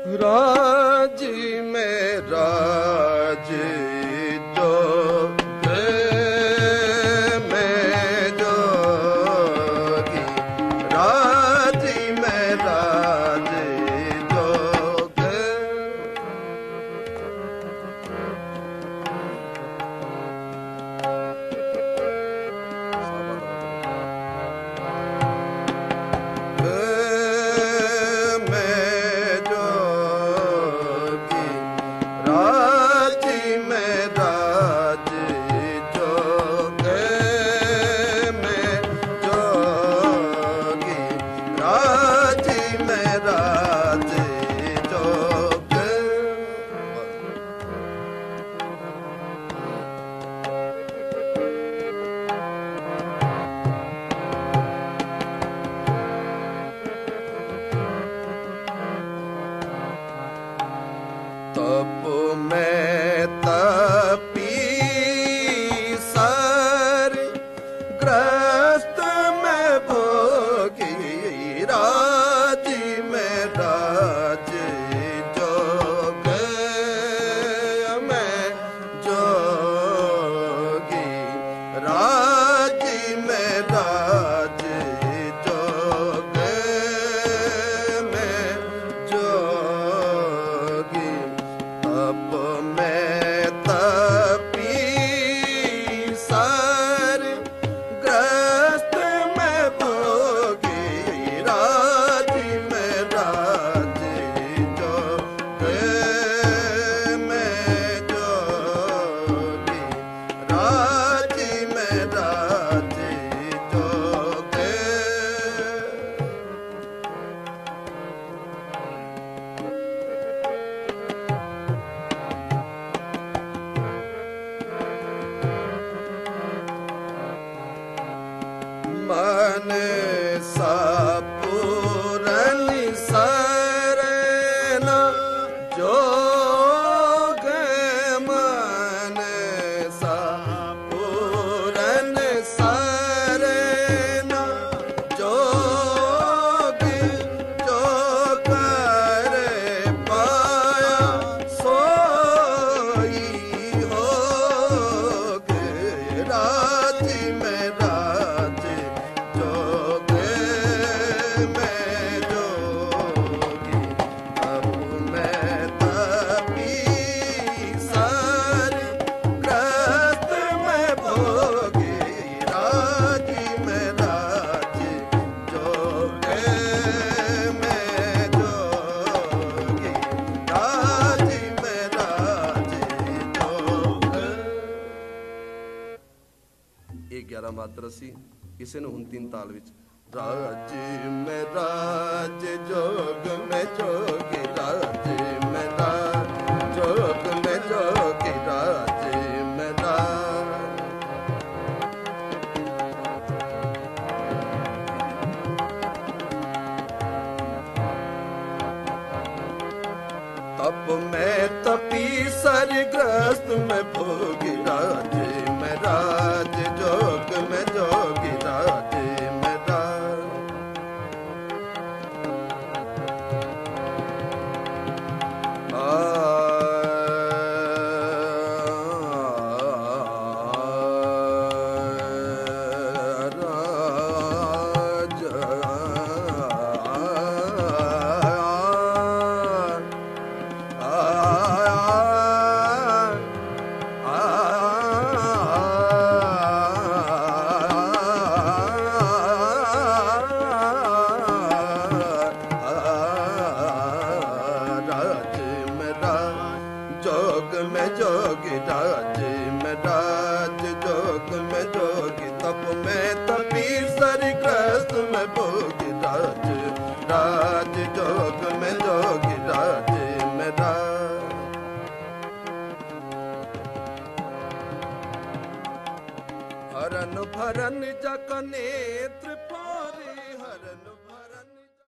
राज में राज जोगे में जोगी, राज में राज जोगे। तप में तपी सर, ग्रस्त में भोगी, राज में राज जोगे में जोगी, राज में राज जोगे में जोगी। तप में तपी सर, ग्रस्त में भोगी, राज में राज जोगे में जोगी, राज में राज जोगे। मन सा पूरन सरना जोग, मन सा पूरन सरना जोग, जो कर पाया सोई होगे, राज में राज जोगे में जोगी। तप में तपी सर, ग्रस्त में भोगी, राज में राज जोगे में जोगी, राज में राज जोगे। ਇਹ 11 ਮਾਤਰਾ ਸੀ। ਕਿਸੇ ਨੂੰ ਹੁਣ 3 ਤਾਲ ਵਿੱਚ। ਰਾਜ ਮੈਂ ਰਾਜ ਜੋਗ ਮੈਂ ਜੋਗੀ, ਰਾਜ ਮੈਂ ਰਾਜ ਜੋਗ ਮੈਂ ਜੋਗੀ, ਰਾਜ ਮੈਂ ਰਾਜ। तप में तपी सर, ग्रस्त में भोगी, राज में राज जोग में जोगी, राज में राज। जोग में जोगी, राज में राज जोग में जोगी। तप में तपी सर, ग्रस्त में भोगी, राज राज जोग में जोगी, राज में राज। हरन भरन जग नेत्र